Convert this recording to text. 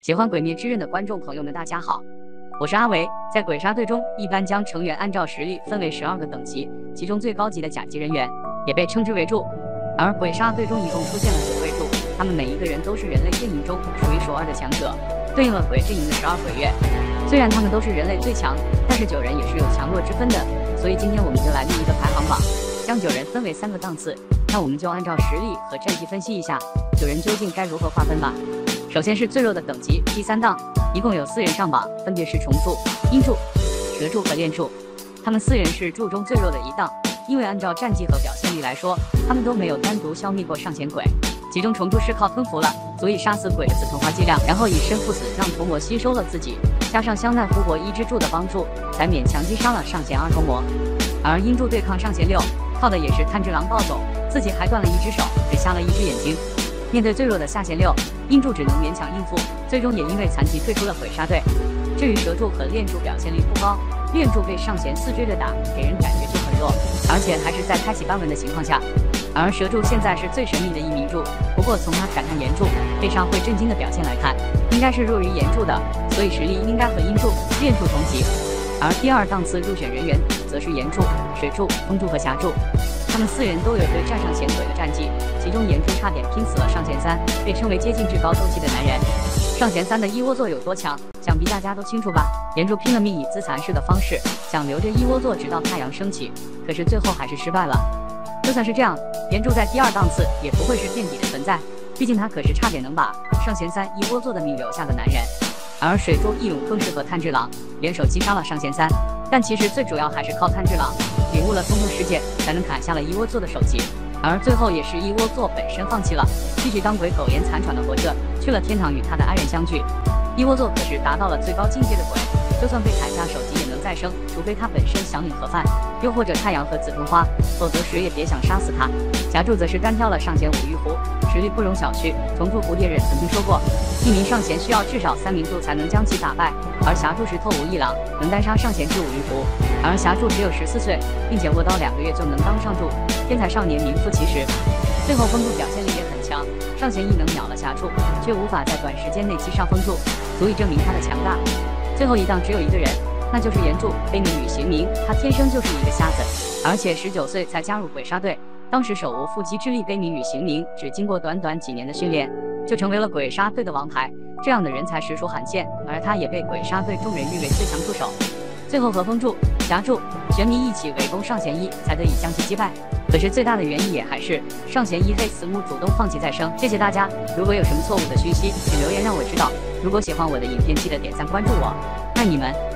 喜欢《鬼灭之刃》的观众朋友们，大家好，我是阿维。在鬼杀队中，一般将成员按照实力分为12个等级，其中最高级的甲级人员也被称之为柱。而鬼杀队中一共出现了9位柱，他们每一个人都是人类阵营中数一数二的强者，对应了鬼阵营的12鬼月。虽然他们都是人类最强，但是9人也是有强弱之分的，所以今天我们就来立一个排行榜，将9人分为3个档次。那我们就按照实力和战绩分析一下9人究竟该如何划分吧。首先是最弱的等级，第3档，一共有4人上榜，分别是虫柱、阴柱、蛇柱和炼柱。他们4人是柱中最弱的一档，因为按照战绩和表现力来说，他们都没有单独消灭过上弦鬼。其中虫柱是靠吞服了足以杀死鬼的紫藤花剂量，然后以身赴死让屠魔吸收了自己，加上香奈复活一之柱的帮助，才勉强击杀了上弦2头魔。而阴柱对抗上弦6，靠的也是炭治郎暴走，自己还断了一只手，只瞎了一只眼睛。面对最弱的下弦6，阴柱只能勉强应付，最终也因为残疾退出了鬼杀队。至于蛇柱和炼柱表现力不高，炼柱被上弦4追着打，给人感觉就很弱，而且还是在开启斑纹的情况下。而蛇柱现在是最神秘的一名柱，不过从他感叹岩柱背上会震惊的表现来看，应该是弱于岩柱的，所以实力应该和阴柱、炼柱同级。而第2档次入选人员则是岩柱、水柱、风柱和霞柱，他们4人都有对战上弦鬼的战绩，其中岩柱差点拼死了上弦3，被称为接近至高斗气的男人。上弦3的一窝座有多强，想必大家都清楚吧？岩柱拼了命以自残式的方式想留着一窝座直到太阳升起，可是最后还是失败了。就算是这样，岩柱在第2档次也不会是垫底的存在，毕竟他可是差点能把上弦3一窝座的命留下的男人。而水柱义勇更适合炭治郎，联手击杀了上弦3，但其实最主要还是靠炭治郎领悟了通透世界，才能砍下了一窝座的首级。而最后也是一窝座本身放弃了，继续当鬼苟延残喘的活着，去了天堂与他的爱人相聚。一窝座可是达到了最高境界的鬼，就算被砍下首级也能再生，除非他本身想领盒饭，又或者太阳和紫藤花，否则谁也别想杀死他。霞柱则是单挑了上弦5玉壶，实力不容小觑。重铸蝴蝶忍曾经说过，一名上弦需要至少3名柱才能将其打败，而霞柱是透无一郎，能单杀上弦至5玉壶。而霞柱只有14岁，并且握刀2个月就能当上柱，天才少年名副其实。最后风柱表现力也很强，上弦一能秒了霞柱，却无法在短时间内击杀风柱，足以证明他的强大。最后一档只有一个人，那就是岩柱悲悯与行明，他天生就是一个瞎子，而且19岁才加入鬼杀队，当时手无缚鸡之力，悲悯与行明只经过短短几年的训练，就成为了鬼杀队的王牌，这样的人才实属罕见，而他也被鬼杀队众人誉为最强助手。最后和风柱、霞柱、玄弥一起围攻上弦1，才得以将其击败。可是最大的原因也还是上弦1黑死母主动放弃再生。谢谢大家，如果有什么错误的讯息，请留言让我知道。如果喜欢我的影片，记得点赞关注我，爱你们。